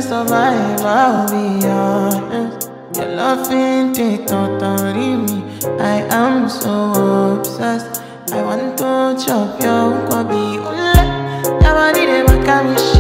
survive, I'll be honest. Your loving take totally me. I am so obsessed. I want to chop your kwabi. Ule, your body dey make me